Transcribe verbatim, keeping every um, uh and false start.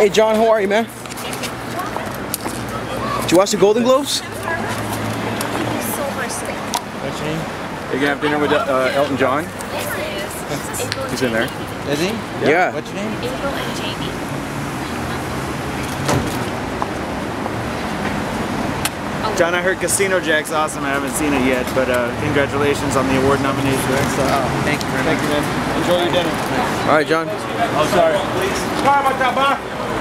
Hey John, how are you, man? Did you watch the Golden Globes? Thank you so much, sir. What's your name? You're gonna have dinner with uh, Elton John? Yes, it is. He's in there. Is he? Yeah. yeah. What's your name? April and Jamie. John, I heard Casino Jack's awesome. I haven't seen it yet, but uh, congratulations on the award nomination. Oh, thank you very Thank much. you, man. Enjoy your dinner. All right, John. Oh, sorry. Sorry about that, Bob.